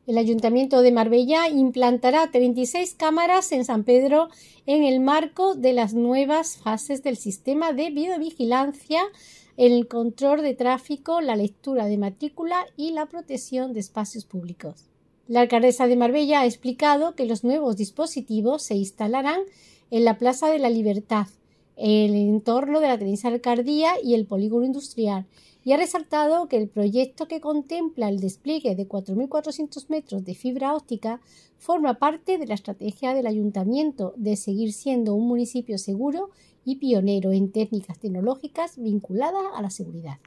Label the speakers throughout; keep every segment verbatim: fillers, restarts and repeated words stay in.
Speaker 1: El Ayuntamiento de Marbella implantará treinta y seis cámaras en San Pedro en el marco de las nuevas fases del sistema de videovigilancia, el control de tráfico, la lectura de matrícula y la protección de espacios públicos. La alcaldesa de Marbella ha explicado que los nuevos dispositivos se instalarán en la Plaza de la Libertad, en el entorno de la Teniente Alcaldía y el polígono industrial, y ha resaltado que el proyecto, que contempla el despliegue de cuatro mil cuatrocientos metros de fibra óptica, forma parte de la estrategia del Ayuntamiento de seguir siendo un municipio seguro y pionero en técnicas tecnológicas vinculadas a la seguridad.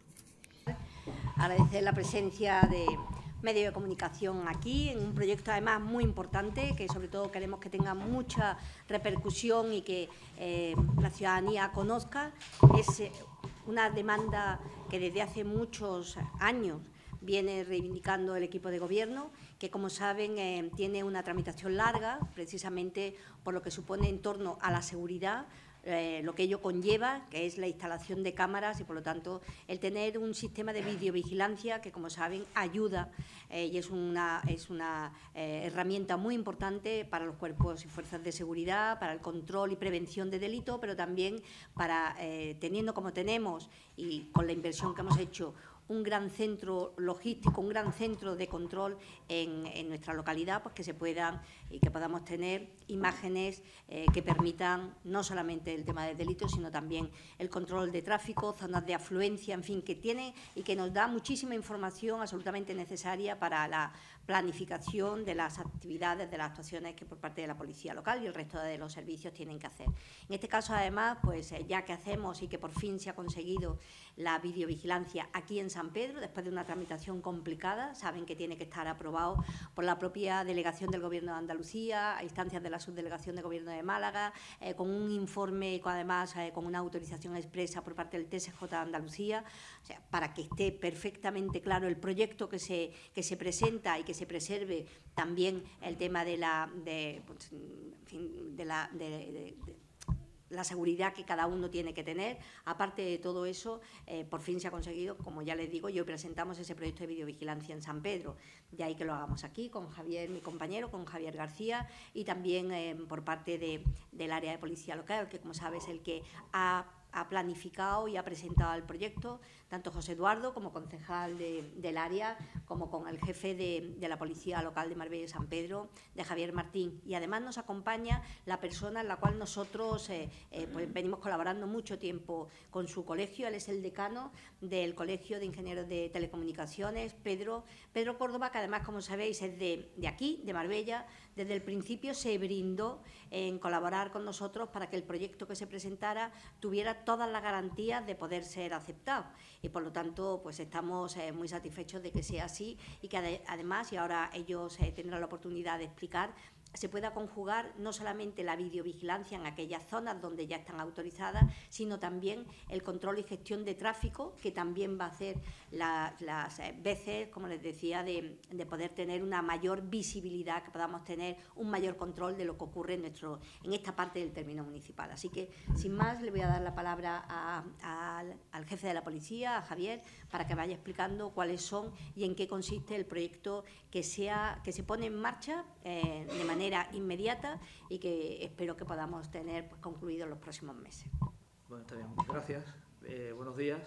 Speaker 2: Agradecer la presencia de medios de comunicación aquí, en un proyecto además muy importante, que sobre todo queremos que tenga mucha repercusión y que eh, la ciudadanía conozca. Es eh, una demanda que desde hace muchos años viene reivindicando el equipo de gobierno, que, como saben, eh, tiene una tramitación larga, precisamente por lo que supone en torno a la seguridad, Eh, lo que ello conlleva, que es la instalación de cámaras y, por lo tanto, el tener un sistema de videovigilancia que, como saben, ayuda eh, y es una, es una eh, herramienta muy importante para los cuerpos y fuerzas de seguridad, para el control y prevención de delito, pero también para, eh, teniendo como tenemos y con la inversión que hemos hecho, un gran centro logístico, un gran centro de control en, en nuestra localidad, pues que se puedan y que podamos tener imágenes eh, que permitan no solamente el tema del delito, sino también el control de tráfico, zonas de afluencia, en fin, que tiene y que nos da muchísima información absolutamente necesaria para la planificación de las actividades, de las actuaciones que por parte de la policía local y el resto de los servicios tienen que hacer. En este caso, además, pues ya que hacemos y que por fin se ha conseguido la videovigilancia aquí en San Pedro, después de una tramitación complicada, saben que tiene que estar aprobado por la propia delegación del Gobierno de Andalucía, a instancias de la subdelegación de Gobierno de Málaga, eh, con un informe, además eh, con una autorización expresa por parte del T S J de Andalucía, o sea, para que esté perfectamente claro el proyecto que se, que se presenta y que se preserve también el tema de la, de, pues, en fin, de la de, de, de, la seguridad que cada uno tiene que tener. Aparte de todo eso, eh, por fin se ha conseguido, como ya les digo, y hoy presentamos ese proyecto de videovigilancia en San Pedro. De ahí que lo hagamos aquí con Javier, mi compañero, con Javier García, y también eh, por parte de, del área de policía local, que, como sabes, es el que ha ha planificado y ha presentado el proyecto, tanto José Eduardo como concejal de, del área, como con el jefe de, de la Policía Local de Marbella y San Pedro, de Javier Martín. Y además nos acompaña la persona en la cual nosotros eh, eh, pues venimos colaborando mucho tiempo con su colegio. Él es el decano del Colegio de Ingenieros de Telecomunicaciones, Pedro, Pedro Córdoba, que además, como sabéis, es de, de aquí, de Marbella. Desde el principio se brindó en colaborar con nosotros para que el proyecto que se presentara tuviera todas las garantías de poder ser aceptado, y por lo tanto pues estamos eh, muy satisfechos de que sea así y que ade además, y ahora ellos eh, tendrán la oportunidad de explicar, se pueda conjugar no solamente la videovigilancia en aquellas zonas donde ya están autorizadas, sino también el control y gestión de tráfico, que también va a hacer la, las veces, como les decía, de, de poder tener una mayor visibilidad, que podamos tener un mayor control de lo que ocurre en, nuestro, en esta parte del término municipal. Así que, sin más, le voy a dar la palabra a, a, al, al jefe de la policía, a Javier, para que vaya explicando cuáles son y en qué consiste el proyecto que, sea, que se pone en marcha eh, de manera manera inmediata y que espero que podamos tener pues, concluido en los próximos meses.
Speaker 3: Bueno, está bien, muchas gracias. Eh, buenos días.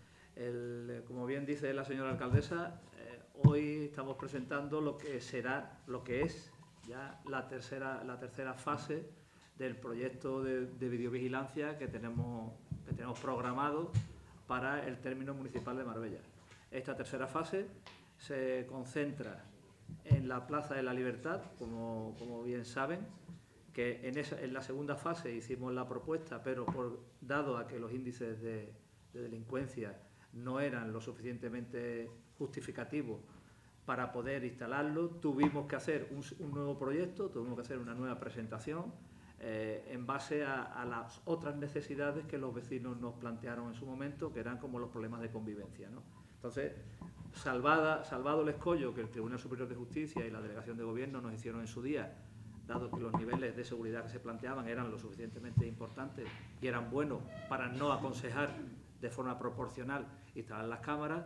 Speaker 3: El, como bien dice la señora alcaldesa, eh, hoy estamos presentando lo que será, lo que es ya la tercera, la tercera fase del proyecto de, de videovigilancia que tenemos, que tenemos programado para el término municipal de Marbella. Esta tercera fase se concentra en la Plaza de la Libertad, como, como bien saben, que en, esa, en la segunda fase hicimos la propuesta, pero por, dado a que los índices de, de delincuencia no eran lo suficientemente justificativos para poder instalarlo, tuvimos que hacer un, un nuevo proyecto, tuvimos que hacer una nueva presentación eh, en base a, a las otras necesidades que los vecinos nos plantearon en su momento, que eran como los problemas de convivencia, ¿no? Entonces, Salvada, salvado el escollo que el Tribunal Superior de Justicia y la Delegación de Gobierno nos hicieron en su día, dado que los niveles de seguridad que se planteaban eran lo suficientemente importantes y eran buenos para no aconsejar de forma proporcional instalar las cámaras,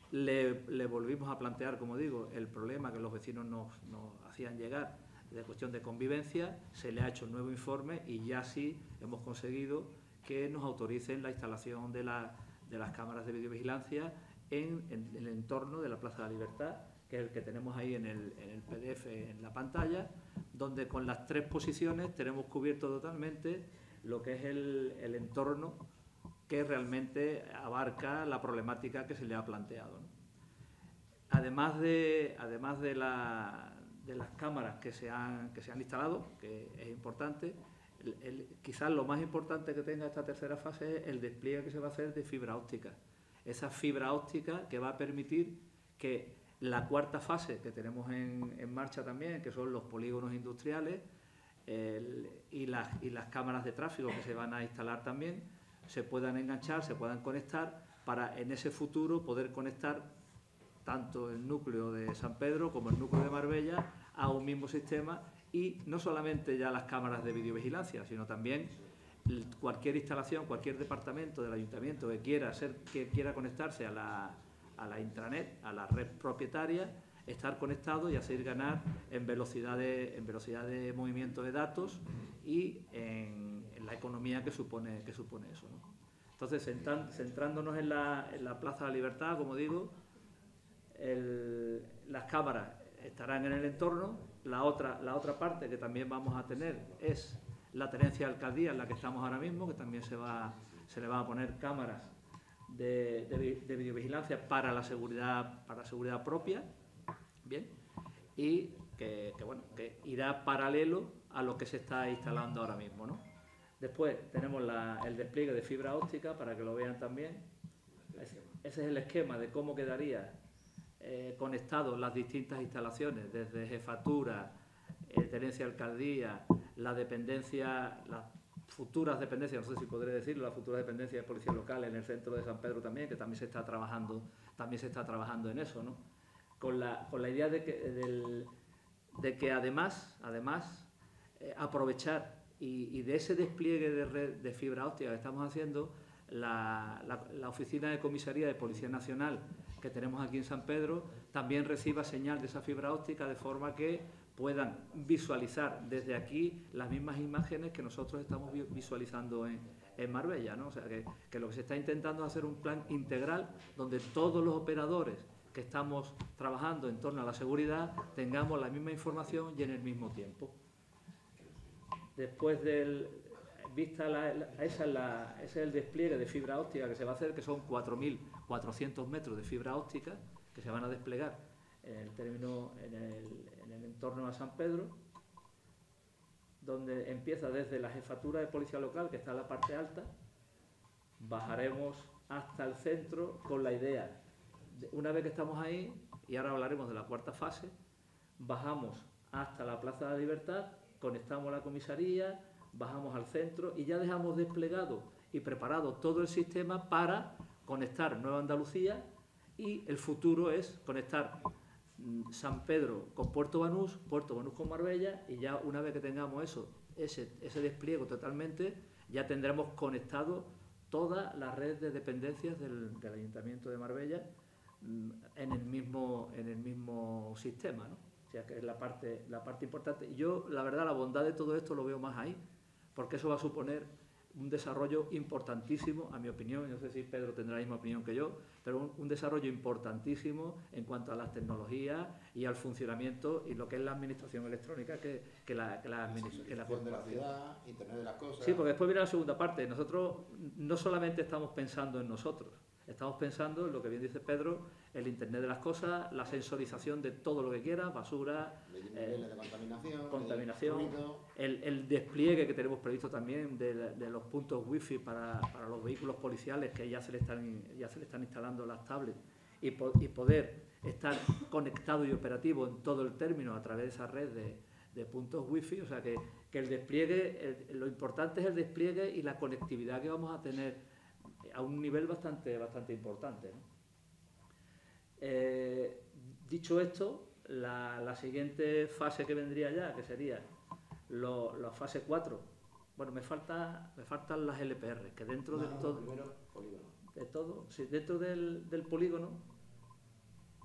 Speaker 3: le, le volvimos a plantear, como digo, el problema que los vecinos nos, nos hacían llegar de cuestión de convivencia, se le ha hecho un nuevo informe y ya sí hemos conseguido que nos autoricen la instalación de, la, de las cámaras de videovigilancia en, en, en el entorno de la Plaza de la Libertad, que es el que tenemos ahí en el, en el P D F en la pantalla, donde con las tres posiciones tenemos cubierto totalmente lo que es el, el entorno que realmente abarca la problemática que se le ha planteado, ¿no? Además de, además de, la, de las cámaras que se, han, que se han instalado, que es importante, el, el, quizás lo más importante que tenga esta tercera fase es el despliegue que se va a hacer de fibra óptica. Esa fibra óptica que va a permitir que la cuarta fase que tenemos en, en marcha también, que son los polígonos industriales el, y, las, y las cámaras de tráfico que se van a instalar también, se puedan enganchar, se puedan conectar para en ese futuro poder conectar tanto el núcleo de San Pedro como el núcleo de Marbella a un mismo sistema, y no solamente ya las cámaras de videovigilancia, sino también cualquier instalación, cualquier departamento del ayuntamiento que quiera, ser, que quiera conectarse a la, a la intranet, a la red propietaria, estar conectado y así ganar en velocidad de, en velocidad de movimiento de datos y en, en la economía que supone, que supone eso, ¿no? Entonces, centrándonos en la, en la Plaza de la Libertad, como digo, el, las cámaras estarán en el entorno. La otra, la otra parte que también vamos a tener es la tenencia de alcaldía en la que estamos ahora mismo, que también se, va, se le van a poner cámaras de, de, de videovigilancia para la seguridad, para la seguridad propia, bien, y que, que, bueno, que irá paralelo a lo que se está instalando ahora mismo, ¿no? Después tenemos la, el despliegue de fibra óptica para que lo vean también. Ese, ese es el esquema de cómo quedaría eh, conectados las distintas instalaciones, desde jefatura, eh, tenencia de alcaldía, la dependencia, las futuras dependencias, no sé si podré decirlo, las futuras dependencias de policía local en el centro de San Pedro también, que también se está trabajando, también se está trabajando en eso, ¿no? Con la, con la idea de que, del, de que además, además eh, aprovechar y, y de ese despliegue de red de fibra óptica que estamos haciendo, la, la, la oficina de comisaría de Policía Nacional que tenemos aquí en San Pedro también reciba señal de esa fibra óptica, de forma que puedan visualizar desde aquí las mismas imágenes que nosotros estamos visualizando en, en Marbella, ¿no? O sea, que, que lo que se está intentando es hacer un plan integral donde todos los operadores que estamos trabajando en torno a la seguridad tengamos la misma información y en el mismo tiempo. Después del... Vista la, la, esa es la, ese es el despliegue de fibra óptica que se va a hacer, que son cuatro mil cuatrocientos metros de fibra óptica que se van a desplegar en el término, en el, en el entorno a San Pedro, donde empieza desde la jefatura de policía local, que está en la parte alta, bajaremos hasta el centro con la idea, de, una vez que estamos ahí, y ahora hablaremos de la cuarta fase, bajamos hasta la Plaza de la Libertad, conectamos la comisaría, bajamos al centro y ya dejamos desplegado y preparado todo el sistema para conectar Nueva Andalucía, y el futuro es conectar San Pedro con Puerto Banús, Puerto Banús con Marbella, y ya una vez que tengamos eso, ese, ese despliegue totalmente, ya tendremos conectado toda la red de dependencias del, del Ayuntamiento de Marbella en el mismo, en el mismo sistema, ¿no? O sea, que es la parte, la parte importante. Y yo, la verdad, la bondad de todo esto lo veo más ahí, porque eso va a suponer un desarrollo importantísimo, a mi opinión, no sé si Pedro tendrá la misma opinión que yo, pero un, un desarrollo importantísimo en cuanto a las tecnologías y al funcionamiento y lo que es la administración electrónica, que, que la, que la administración que la
Speaker 4: de la ciudad, Internet de las cosas.
Speaker 3: Sí, porque después viene la segunda parte. Nosotros no solamente estamos pensando en nosotros, estamos pensando en lo que bien dice Pedro, el Internet de las cosas, la sensorización de todo lo que quiera, basura,
Speaker 4: eh, de contaminación,
Speaker 3: contaminación
Speaker 4: de
Speaker 3: el, el despliegue que tenemos previsto también de, de los puntos wifi para, para los vehículos policiales, que ya se le están, ya se le están instalando las tablets, y, po, y poder estar conectado y operativo en todo el término a través de esa red de, de puntos wifi. O sea que, que el despliegue, el, lo importante es el despliegue y la conectividad que vamos a tener a un nivel bastante, bastante importante, ¿no? Eh, dicho esto, la, la siguiente fase que vendría ya, que sería lo, la fase cuatro, bueno, me falta me faltan las L P R, que dentro
Speaker 4: no,
Speaker 3: de
Speaker 4: no,
Speaker 3: todo,
Speaker 4: primero, polígono.
Speaker 3: de todo, sí, dentro del, del polígono,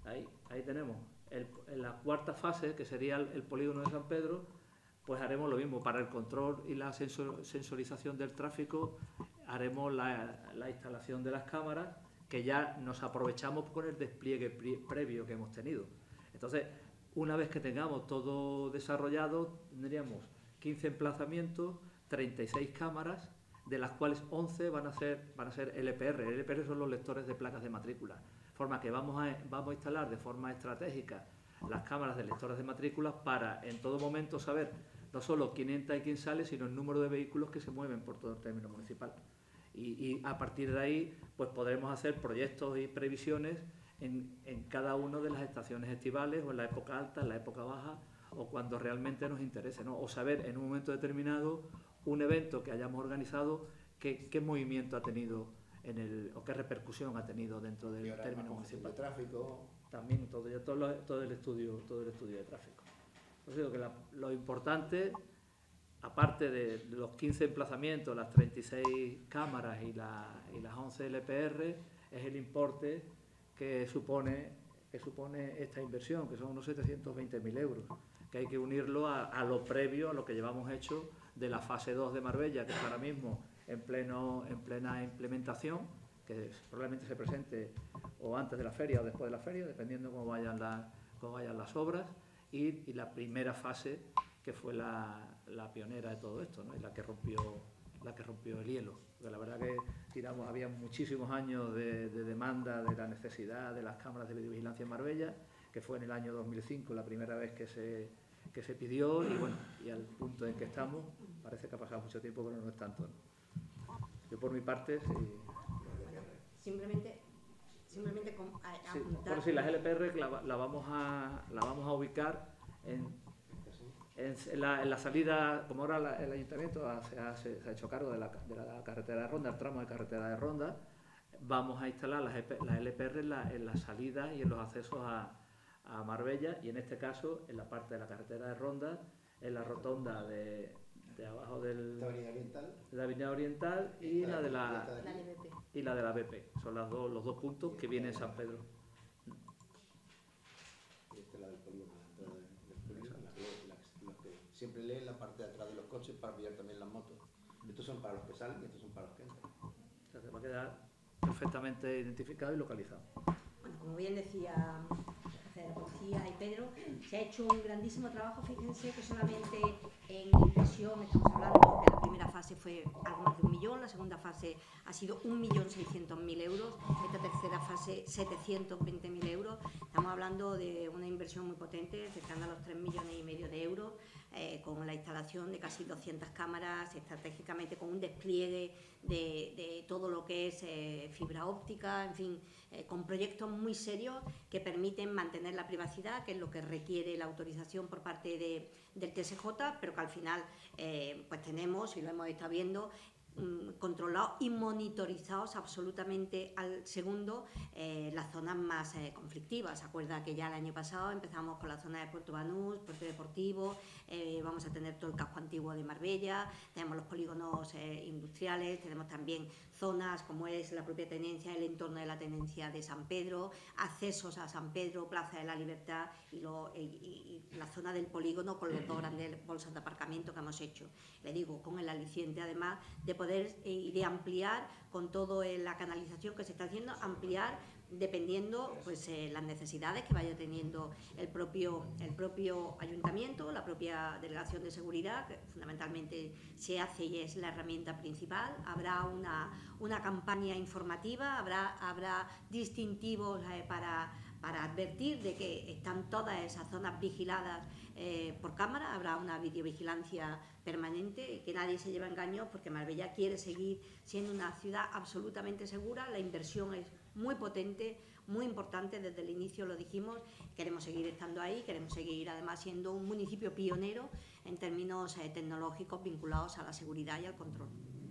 Speaker 3: ahí, ahí tenemos el, en la cuarta fase, que sería el, el polígono de San Pedro, pues haremos lo mismo. Para el control y la sensor, sensorización del tráfico haremos la, la instalación de las cámaras, que ya nos aprovechamos con el despliegue pre, previo que hemos tenido. Entonces, una vez que tengamos todo desarrollado, tendríamos quince emplazamientos, treinta y seis cámaras, de las cuales once van a ser, van a ser L P R. L P R son los lectores de placas de matrícula, de forma que vamos a, vamos a instalar de forma estratégica las cámaras de lectores de matrículas para en todo momento saber no solo quién entra y quién sale, sino el número de vehículos que se mueven por todo el término municipal. Y, y a partir de ahí pues podremos hacer proyectos y previsiones en, en cada una de las estaciones estivales, o en la época alta, en la época baja, o cuando realmente nos interese, ¿no? O saber en un momento determinado un evento que hayamos organizado, qué, qué movimiento ha tenido en el, o qué repercusión ha tenido dentro del término municipal.
Speaker 4: De tráfico.
Speaker 3: También todo, todo, lo, todo el estudio, todo el estudio de tráfico. Pues digo que la, lo importante, aparte de, de los quince emplazamientos, las treinta y seis cámaras y, la, y las once L P R, es el importe que supone, que supone esta inversión, que son unos setecientos veinte mil euros, que hay que unirlo a, a lo previo, a lo que llevamos hecho de la fase dos de Marbella, que está ahora mismo en, pleno, en plena implementación, que probablemente se presente o antes de la feria o después de la feria, dependiendo cómo vayan, la, cómo vayan las obras, y, y la primera fase, que fue la, la pionera de todo esto, ¿no? Y la que rompió, la que rompió el hielo. Porque la verdad que tiramos, había muchísimos años de, de demanda de la necesidad de las cámaras de videovigilancia en Marbella, que fue en el año dos mil cinco la primera vez que se, que se pidió, y bueno, y al punto en que estamos, parece que ha pasado mucho tiempo, pero no es tanto, ¿no? Yo por mi parte, sí.
Speaker 2: Simplemente, simplemente con, a, a
Speaker 3: Sí,
Speaker 2: apuntar.
Speaker 3: bueno, sí, las L P R la, la, vamos a, la vamos a ubicar en, en, en, la, en la salida, como ahora la, el ayuntamiento ha, se, ha, se ha hecho cargo de la, de la carretera de Ronda, el tramo de carretera de Ronda, vamos a instalar las, las L P R en la, en la salida y en los accesos a, a Marbella, y en este caso en la parte de la carretera de Ronda, en la rotonda de, de abajo del,
Speaker 4: La Avenida Oriental.
Speaker 3: de la Avenida Oriental y la de la,
Speaker 2: La L B P.
Speaker 3: y la de la B P. Son las dos, los dos puntos que vienen en San Pedro.
Speaker 4: Y esta es la del polígono, la entrada del polígono, la que, la, la que siempre leen la parte de atrás de los coches para pillar también las motos. Estos son para los que salen y estos son para los que entran.
Speaker 3: O sea, se va a quedar perfectamente identificado y localizado.
Speaker 2: Bueno, como bien decía la policía y Pedro, se ha hecho un grandísimo trabajo. Fíjense que solamente en inversión estamos hablando que la primera fase fue algo más de un millón, la segunda fase ha sido un millón seiscientos mil euros, esta tercera fase setecientos veinte mil euros. Estamos hablando de una inversión muy potente, cercana a los tres millones y medio de euros, eh, con la instalación de casi doscientas cámaras, estratégicamente con un despliegue de, de todo lo que es eh, fibra óptica, en fin, eh, con proyectos muy serios que permiten mantener la privacidad, que es lo que requiere la autorización por parte de, del T S J, pero que al final eh, pues tenemos, y lo hemos estado viendo, controlados y monitorizados absolutamente al segundo eh, las zonas más eh, conflictivas. Se acuerda que ya el año pasado empezamos con la zona de Puerto Banús, Puerto Deportivo, eh, vamos a tener todo el casco antiguo de Marbella, tenemos los polígonos eh, industriales, tenemos también zonas como es la propia tenencia, el entorno de la tenencia de San Pedro, accesos a San Pedro, Plaza de la Libertad y, lo, y, y, y la zona del polígono con los dos grandes bolsas de aparcamiento que hemos hecho. Le digo, con el aliciente además de poder y de ampliar con toda la canalización que se está haciendo, ampliar dependiendo pues eh, las necesidades que vaya teniendo el propio, el propio ayuntamiento, la propia delegación de seguridad, que fundamentalmente se hace y es la herramienta principal. Habrá una, una campaña informativa, habrá, habrá distintivos eh, para, para advertir de que están todas esas zonas vigiladas eh, por cámara, habrá una videovigilancia permanente y que nadie se lleve engaños, porque Marbella quiere seguir siendo una ciudad absolutamente segura. La inversión es muy potente, muy importante, desde el inicio lo dijimos, queremos seguir estando ahí, queremos seguir además siendo un municipio pionero en términos eh, tecnológicos vinculados a la seguridad y al control.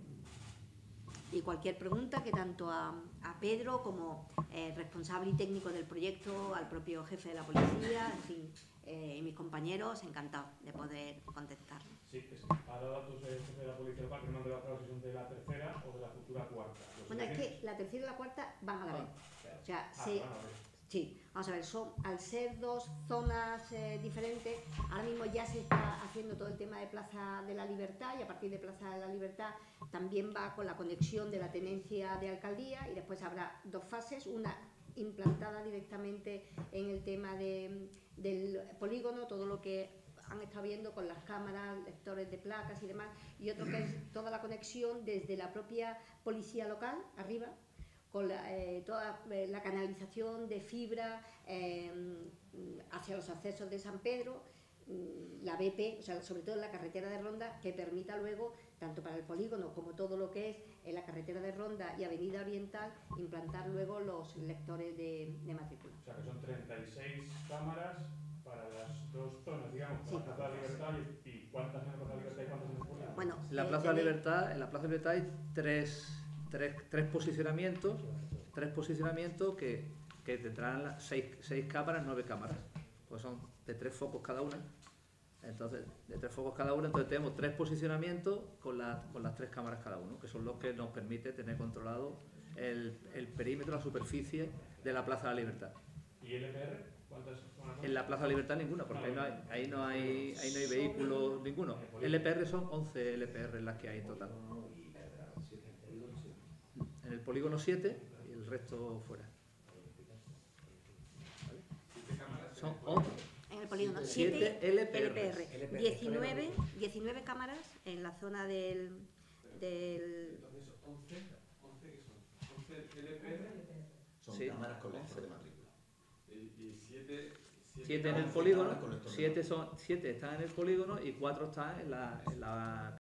Speaker 2: Y cualquier pregunta que tanto a, a Pedro como eh, responsable y técnico del proyecto, al propio jefe de la policía, en fin, eh, y mis compañeros, encantados de poder contestar.
Speaker 5: Sí, que sí. Ahora datos el jefe de la policía local que no han quedado claro si son de la tercera o de la futura cuarta.
Speaker 2: Bueno, es que la tercera y la cuarta van a la vez. O sea,
Speaker 5: ah,
Speaker 2: se,
Speaker 5: bueno,
Speaker 2: Sí, vamos a ver, son, al ser dos zonas eh, diferentes, ahora mismo ya se está haciendo todo el tema de Plaza de la Libertad, y a partir de Plaza de la Libertad también va con la conexión de la tenencia de alcaldía, y después habrá dos fases, una implantada directamente en el tema de, del polígono, todo lo que han estado viendo con las cámaras, lectores de placas y demás, y otro que es toda la conexión desde la propia policía local, arriba, con la, eh, toda eh, la canalización de fibra eh, hacia los accesos de San Pedro, la B P, o sea, sobre todo en la carretera de Ronda, que permita luego, tanto para el polígono como todo lo que es en la carretera de Ronda y Avenida Oriental, implantar luego los lectores de, de matrícula.
Speaker 5: O sea, que son treinta y seis cámaras para las dos zonas, digamos,
Speaker 2: Sí.
Speaker 5: la Plaza de la Libertad y, y ¿cuántas en la Plaza de la Libertad y cuántas en el polígono?
Speaker 2: Bueno,
Speaker 3: En la
Speaker 2: eh,
Speaker 3: Plaza de la
Speaker 2: tenéis-
Speaker 3: Libertad, en la Plaza de la Libertad hay tres, tres, tres posicionamientos, tres posicionamientos que, que tendrán las seis, seis cámaras, nueve cámaras, pues son de tres focos cada una. Entonces, de tres focos cada una, entonces tenemos tres posicionamientos con, la, con las tres cámaras cada uno, que son los que nos permite tener controlado el, el perímetro, la superficie de la Plaza de la Libertad.
Speaker 5: ¿Y L P R? ¿Cuántas zonas son?
Speaker 3: En la Plaza de la Libertad ninguna, porque ahí no hay, ahí no hay, ahí no hay vehículos ninguno. L P R son once L P R las que hay en total. En el polígono siete y el resto fuera. ¿Vale? Son once.
Speaker 2: en el polígono
Speaker 3: Siete
Speaker 2: siete
Speaker 3: L P R.
Speaker 2: L P R, diecinueve, diecinueve cámaras en la zona del, del
Speaker 6: Entonces, once, once ¿qué son? once L P R
Speaker 4: Son
Speaker 3: Sí.
Speaker 4: cámaras con lector de matrícula.
Speaker 6: y siete
Speaker 3: Siete en el polígono, siete, son, siete están en el polígono y cuatro están en la, en la